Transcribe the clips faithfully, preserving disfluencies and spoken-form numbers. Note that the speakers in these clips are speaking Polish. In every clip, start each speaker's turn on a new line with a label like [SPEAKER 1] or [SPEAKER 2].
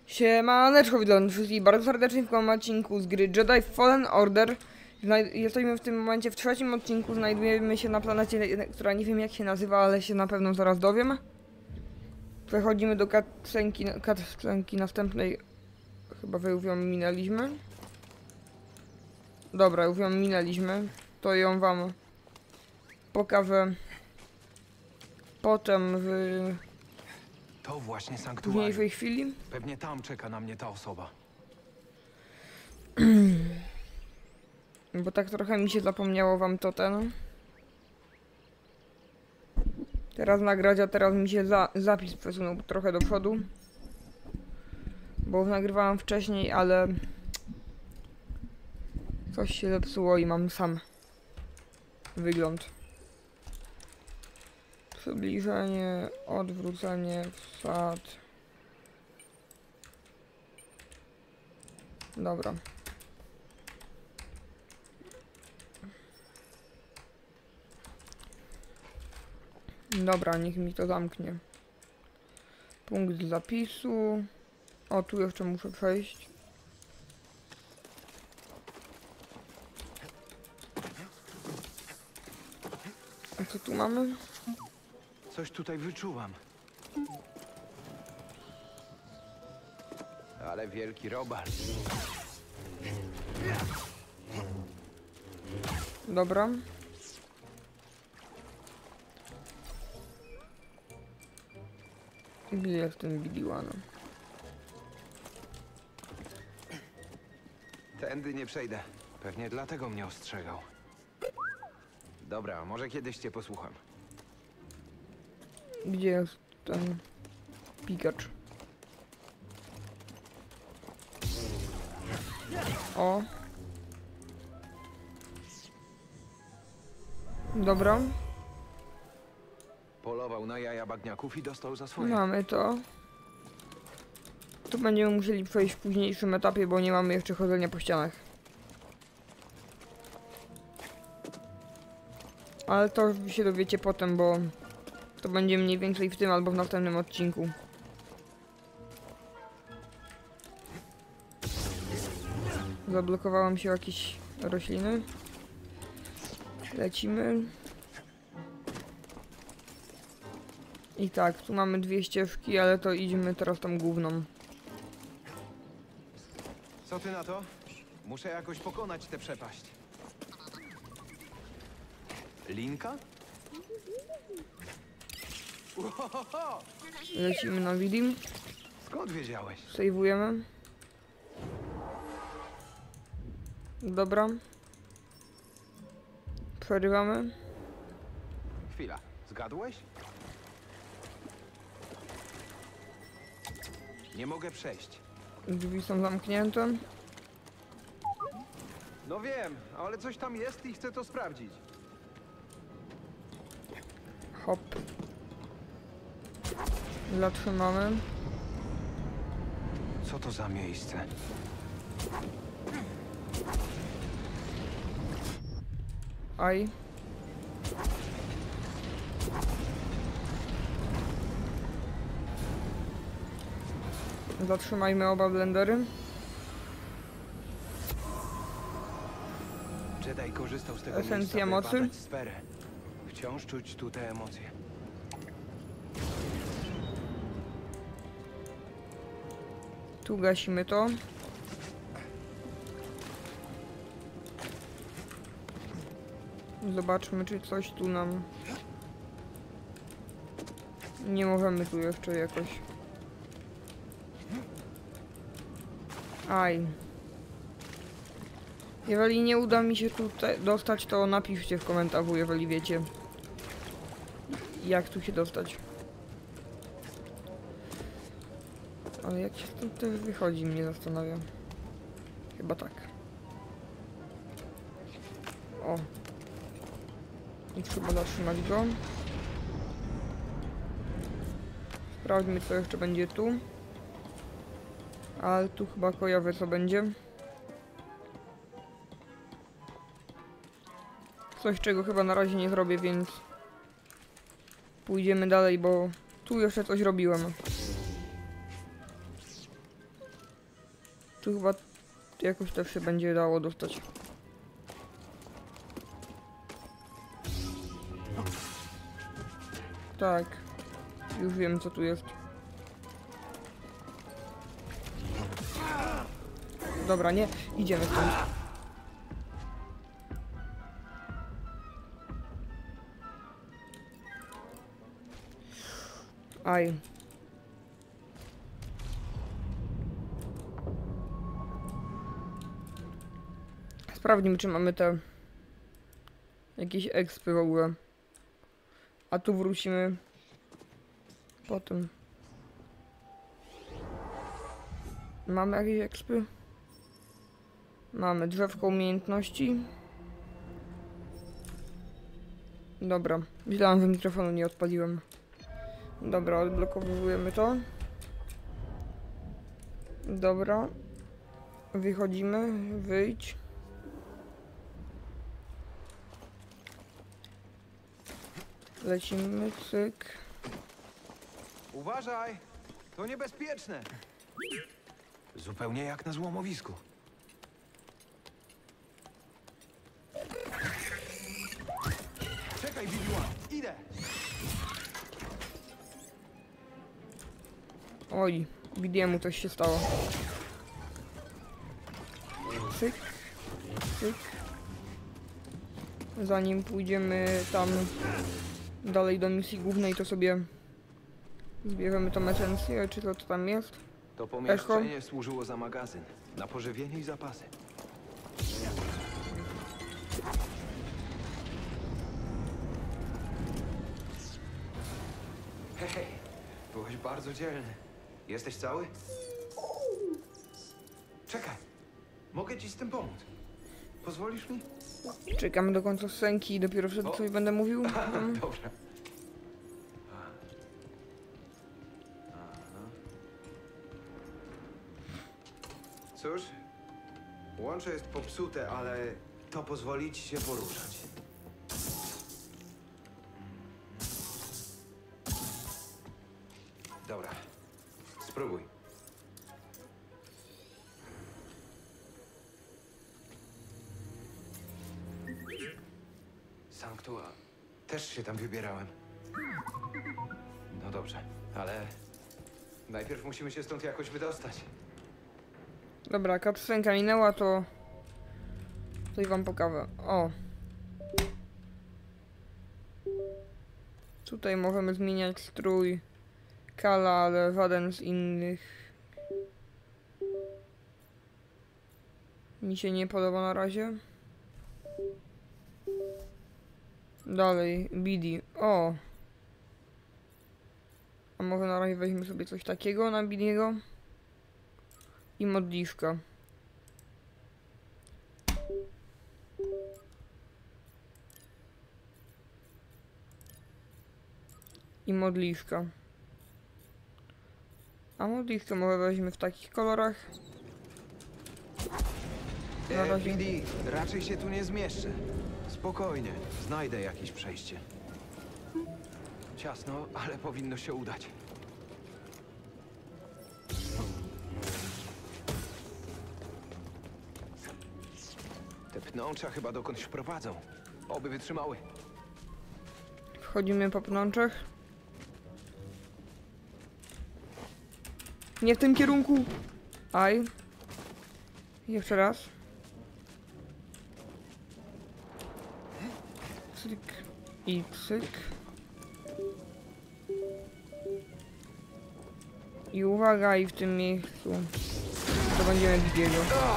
[SPEAKER 1] Siemaneczko, witam wszystkich bardzo serdecznie w kolejnym odcinku z gry Jedi Fallen Order. Jesteśmy w tym momencie w trzecim odcinku, znajdujemy się na planecie, która nie wiem jak się nazywa, ale się na pewno zaraz dowiem. Przechodzimy do cutscenki, cutscenki następnej. Chyba wy już ją minęliśmy. Dobra, już ją minęliśmy. To ją wam pokażę potem w
[SPEAKER 2] To właśnie sanktuarium.
[SPEAKER 1] późniejszej chwili.
[SPEAKER 2] Pewnie tam czeka na mnie ta osoba.
[SPEAKER 1] Bo tak trochę mi się zapomniało wam to ten. Teraz nagrać, a teraz mi się za, zapis przesunął trochę do przodu. Bo nagrywałam wcześniej, ale coś się zepsuło i mam sam wygląd. Przybliżenie, odwrócenie, wsad. Dobra. Dobra, niech mi to zamknie. Punkt zapisu. O, tu jeszcze muszę przejść. A co tu mamy?
[SPEAKER 2] Coś tutaj wyczuwam. Ale wielki robal.
[SPEAKER 1] Dobra. Gdzie jest ten Bidiłano?
[SPEAKER 2] Tędy nie przejdę. Pewnie dlatego mnie ostrzegał. Dobra, może kiedyś cię posłucham.
[SPEAKER 1] Gdzie jest ten pikacz? O. Dobra.
[SPEAKER 2] Polował na jaja bagniaków i dostał za swoje.
[SPEAKER 1] Mamy to. Tu będziemy musieli przejść w późniejszym etapie, bo nie mamy jeszcze chodzenia po ścianach. Ale to już się dowiecie potem, bo to będzie mniej więcej w tym albo w następnym odcinku. Zablokowałem się jakieś rośliny. Lecimy. I tak, tu mamy dwie ścieżki, ale to idziemy teraz tą główną.
[SPEAKER 2] Co ty na to? Muszę jakoś pokonać tę przepaść. Linka? Uhohoho!
[SPEAKER 1] Lecimy na Widim.
[SPEAKER 2] Skąd wiedziałeś?
[SPEAKER 1] Sejwujemy. Dobra. Przerywamy.
[SPEAKER 2] Chwila, zgadłeś? Nie mogę przejść.
[SPEAKER 1] Drzwi są zamknięte.
[SPEAKER 2] No wiem, ale coś tam jest i chcę to sprawdzić.
[SPEAKER 1] Hop. Zatrzymamy.
[SPEAKER 2] Co to za miejsce?
[SPEAKER 1] Aj. Zatrzymajmy oba blendery.
[SPEAKER 2] Jedi korzystał z tego
[SPEAKER 1] Esencja
[SPEAKER 2] miejsca, by
[SPEAKER 1] mocy.
[SPEAKER 2] badać sferę. Wciąż czuć tu te emocje.
[SPEAKER 1] Tu gasimy to. Zobaczmy, czy coś tu nam... Nie możemy tu jeszcze jakoś... Aj. Jeżeli nie uda mi się tu dostać, to napiszcie w komentarzu, jeżeli wiecie, jak tu się dostać. Ale jak się stąd też wychodzi, mnie zastanawia. Chyba tak. O. I trzeba zatrzymać go. Sprawdźmy, co jeszcze będzie tu. Ale tu chyba kojarzę, co będzie. Coś, czego chyba na razie nie zrobię, więc pójdziemy dalej, bo tu jeszcze coś robiłem. Tu chyba jakoś też się będzie dało dostać. Tak. Już wiem, co tu jest. Dobra, nie. Idziemy stąd. Aj. Sprawdźmy, czy mamy te jakieś expy w ogóle. A tu wrócimy potem. Mamy jakieś expy? Mamy drzewko umiejętności. Dobra, myślałam, że mikrofonu nie odpaliłem. Dobra, odblokowujemy to. Dobra. Wychodzimy, wyjdź. Lecimy, cyk.
[SPEAKER 2] Uważaj! To niebezpieczne! Zupełnie jak na złomowisku. Czekaj, Bibiła! Idę!
[SPEAKER 1] Oj, Bidiemu coś się stało. Cyk, cyk. Zanim pójdziemy tam dalej do misji głównej, to sobie zbierzemy tą esencję, czy to, to tam jest.
[SPEAKER 2] To pomieszczenie służyło za magazyn, na pożywienie i zapasy. Hej, byłeś bardzo dzielny. Jesteś cały? Czekaj, mogę ci z tym pomóc. Pozwolisz mi?
[SPEAKER 1] Czekamy do końca scenki i dopiero wtedy
[SPEAKER 2] O.
[SPEAKER 1] coś będę mówił. Mm.
[SPEAKER 2] Dobra. Cóż, łącze jest popsute, ale to pozwoli ci się poruszać. Dobra, spróbuj. Sanctua, też się tam wybierałem. No dobrze, ale najpierw musimy się stąd jakoś wydostać.
[SPEAKER 1] Dobra, kapslenka minęła, to coś wam pokażę. O. Tutaj możemy zmieniać strój Kala, ale żaden z innych mi się nie podoba na razie. Dalej, Bidi. O. A może na razie weźmy sobie coś takiego na Bidiego. I modliszka. I modliszka. A modliszkę może weźmy w takich kolorach. Na
[SPEAKER 2] E,
[SPEAKER 1] razie.
[SPEAKER 2] Bidi, raczej się tu nie zmieszczę. Spokojnie, znajdę jakieś przejście. Ciasno, ale powinno się udać. Te pnącza chyba dokądś prowadzą. Oby wytrzymały.
[SPEAKER 1] Wchodzimy po pnączach. Nie w tym kierunku. Aj. Jeszcze raz. Cyk. I cyk. I uwaga, i w tym miejscu to będziemy Bidiego.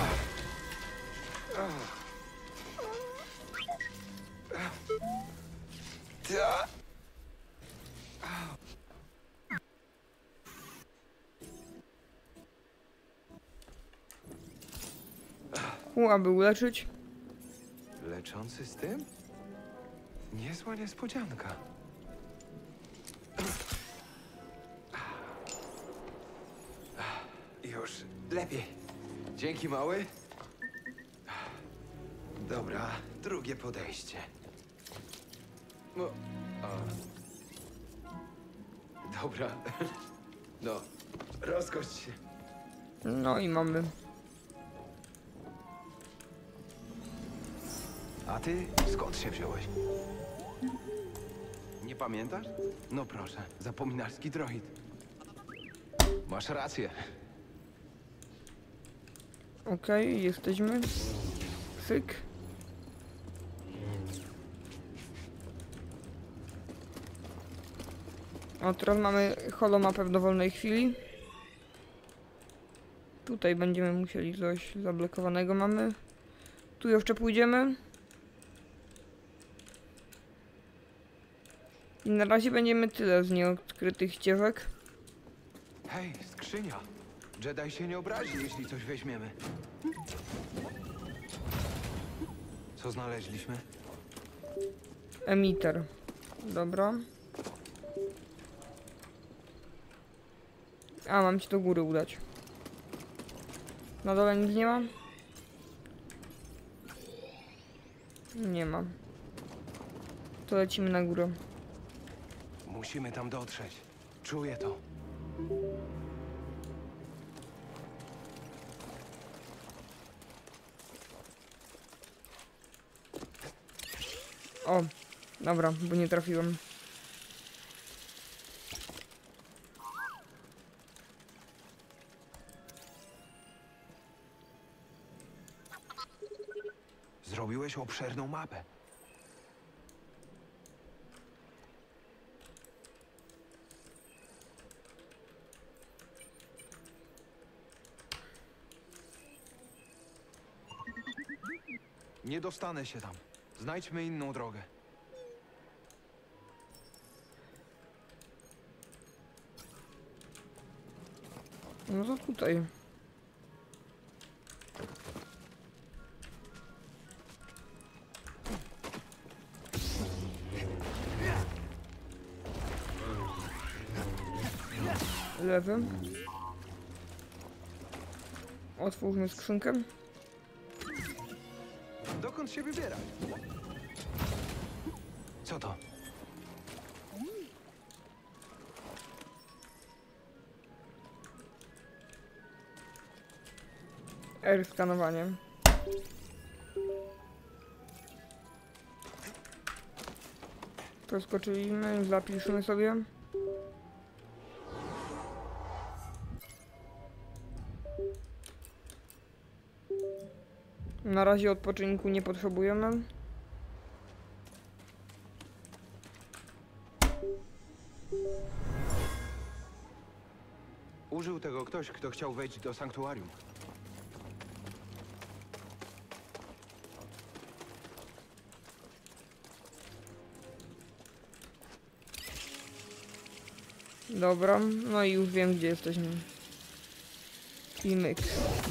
[SPEAKER 1] Ku, aby uleczyć.
[SPEAKER 2] Leczący z tym? Niezła niespodzianka. Już lepiej. Dzięki, mały. Dobra, drugie podejście. No, a. Dobra. No, rozkość się.
[SPEAKER 1] No i mamy
[SPEAKER 2] A ty skąd się wziąłeś? Nie pamiętasz? No proszę, zapominalski droid. Masz rację.
[SPEAKER 1] Okej, okay, jesteśmy. Syk. O, teraz mamy holomapę w dowolnej chwili. Tutaj będziemy musieli coś zablokowanego mamy. Tu jeszcze pójdziemy. I na razie będziemy tyle z nieodkrytych ścieżek.
[SPEAKER 2] Hej, skrzynia. Jedi się nie obrazi, jeśli coś weźmiemy. Co znaleźliśmy?
[SPEAKER 1] Emiter. Dobra. A, mam ci do góry udać. Na dole nic nie ma? Nie ma. To lecimy na górę.
[SPEAKER 2] Musimy tam dotrzeć. Czuję to.
[SPEAKER 1] O, dobra, bo nie trafiłem.
[SPEAKER 2] Zrobiłeś obszerną mapę. Nie dostanę się tam. Znajdźmy inną drogę.
[SPEAKER 1] No to tutaj. Lewy. Otwórzmy skrzynkę.
[SPEAKER 2] Dokąd się wybierać? Co to?
[SPEAKER 1] R skanowanie. Preskoczyliśmy, zapiszmy sobie. Na razie odpoczynku nie potrzebujemy.
[SPEAKER 2] Użył tego ktoś, kto chciał wejść do sanktuarium.
[SPEAKER 1] Dobra, no i już wiem, gdzie jesteśmy. I myk.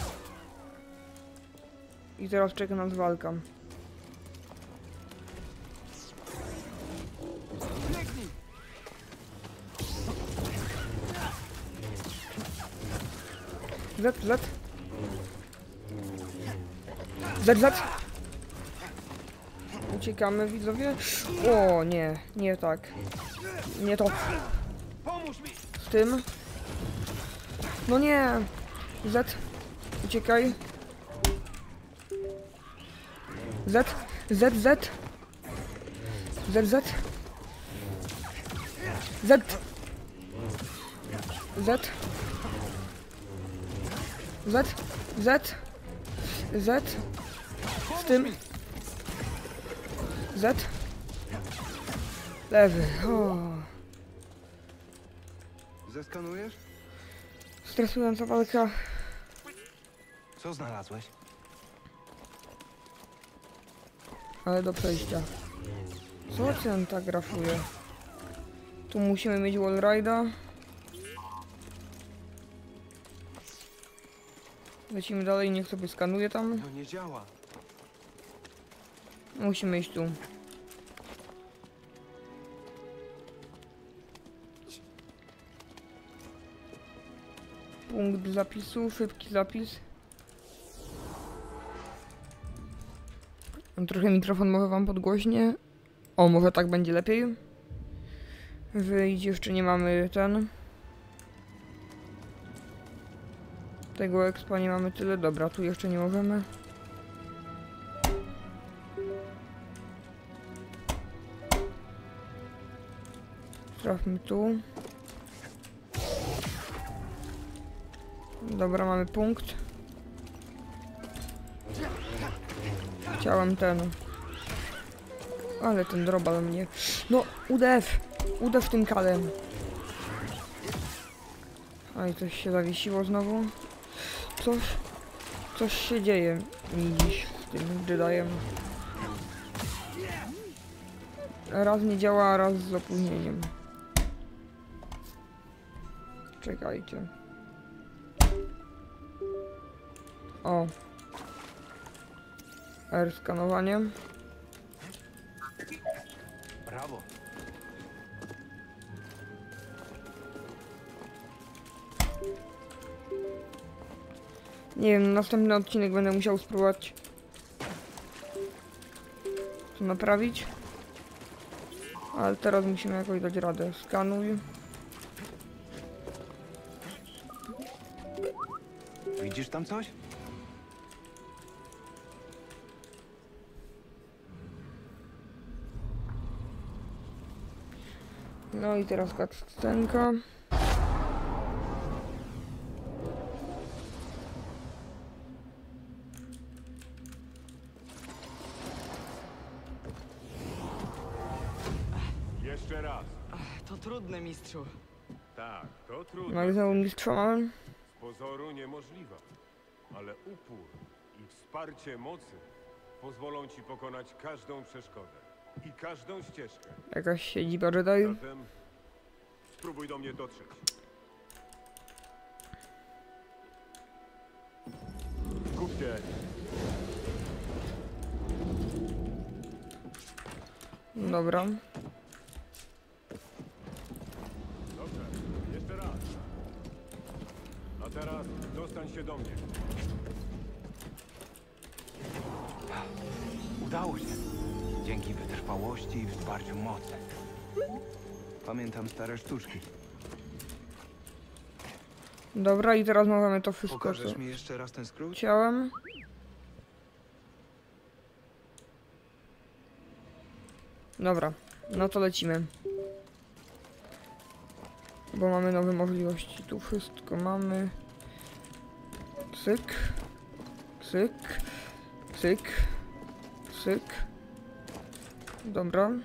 [SPEAKER 1] I teraz czeka nas walka. Z, Z. Z, Z. Uciekamy, widzowie. O, nie, nie tak. Nie to.
[SPEAKER 2] Pomóż mi!
[SPEAKER 1] Z tym. No nie. Z. Uciekaj. Z. Z, Z. Z, Z. Z. Z. Z. Z. Z. Z tym. Z. Lewy. O.
[SPEAKER 2] Zeskanujesz?
[SPEAKER 1] Stresująca walka.
[SPEAKER 2] Co znalazłeś?
[SPEAKER 1] Ale do przejścia. Co ten tak grafuje? Tu musimy mieć wallride'a. Lecimy dalej, niech sobie skanuje tam.
[SPEAKER 2] To nie działa.
[SPEAKER 1] Musimy iść tu. Punkt zapisu, szybki zapis. Trochę mikrofon może wam podgłośnie. O, może tak będzie lepiej. Wyjdź, jeszcze nie mamy ten. Tego expa nie mamy tyle. Dobra, tu jeszcze nie możemy. Trafmy tu. Dobra, mamy punkt. Chciałem ten. Ale ten drobal mnie. No, udew! Udew tym kalem. A i coś się zawiesiło znowu. Coś. Coś się dzieje mi dziś z tym Jediem. Raz nie działa, a raz z opóźnieniem. Czekajcie. O. R skanowanie.
[SPEAKER 2] Brawo.
[SPEAKER 1] Nie wiem, następny odcinek będę musiał spróbować to naprawić. Ale teraz musimy jakoś dać radę. Skanuj.
[SPEAKER 2] Widzisz tam coś?
[SPEAKER 1] No i teraz cutscenka.
[SPEAKER 3] Jeszcze raz.
[SPEAKER 4] To trudne, mistrzu.
[SPEAKER 3] Tak, to
[SPEAKER 1] No
[SPEAKER 3] trudno.
[SPEAKER 1] i znowu mistrza mamy.
[SPEAKER 3] Z pozoru niemożliwa. Ale upór i wsparcie mocy pozwolą ci pokonać każdą przeszkodę i każdą ścieżkę.
[SPEAKER 1] Jakaś siedziba Jedi.
[SPEAKER 3] Zatem spróbuj do mnie dotrzeć. Skup się.
[SPEAKER 1] Dobra.
[SPEAKER 3] Dobrze, jeszcze raz. A teraz dostań się do mnie.
[SPEAKER 2] Udało się. Dzięki wytrwałości i wsparciu mocy. Pamiętam stare sztuczki.
[SPEAKER 1] Dobra, i teraz mamy to wszystko, co
[SPEAKER 2] Pokażesz mi jeszcze raz ten skrót?
[SPEAKER 1] chciałem. Dobra, no to lecimy. Bo mamy nowe możliwości. Tu wszystko mamy. Cyk. Cyk. Cyk. Cyk. Dobra.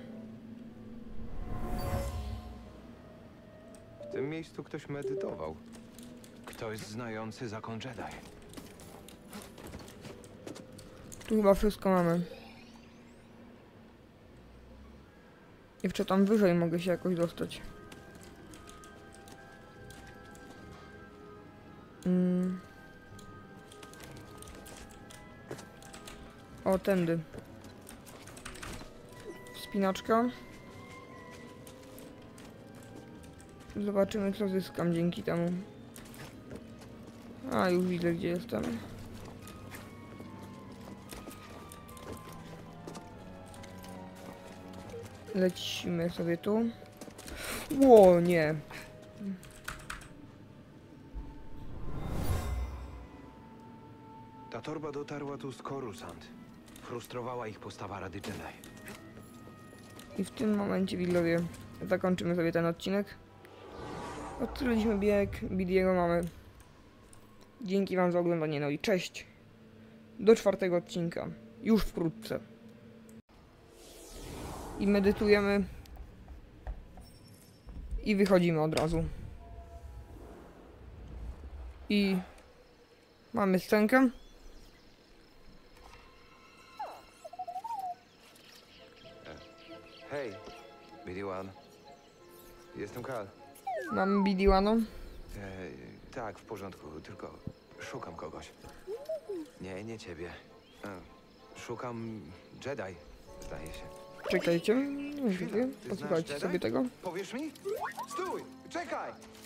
[SPEAKER 2] W tym miejscu ktoś medytował. Ktoś znający zakon Jedi.
[SPEAKER 1] Tu chyba wszystko mamy. Jeszcze tam wyżej mogę się jakoś dostać. Mm. O, tędy. Wspinaczka. Zobaczymy, co zyskam dzięki temu. A, już widzę, gdzie jestem. Lecimy sobie tu. Ło, nie.
[SPEAKER 2] Ta torba dotarła tu z Coruscant. Frustrowała ich postawa Rady Jedi.
[SPEAKER 1] I w tym momencie, widzowie, zakończymy sobie ten odcinek. Odkryliśmy bieg, Bidiego mamy. Dzięki wam za oglądanie, no i cześć. Do czwartego odcinka. Już wkrótce. I medytujemy. I wychodzimy od razu. I mamy scenkę.
[SPEAKER 2] Hej, B D jeden. Jestem Kal.
[SPEAKER 1] Mamy B D jeden.
[SPEAKER 2] E, tak, w porządku, tylko szukam kogoś. Nie, nie ciebie. E, szukam Jedi, zdaje się.
[SPEAKER 1] Czekajcie.
[SPEAKER 2] Chwila, ty znasz
[SPEAKER 1] Posłuchajcie
[SPEAKER 2] Jedi?
[SPEAKER 1] sobie tego.
[SPEAKER 2] Powiesz mi? Stój! Czekaj!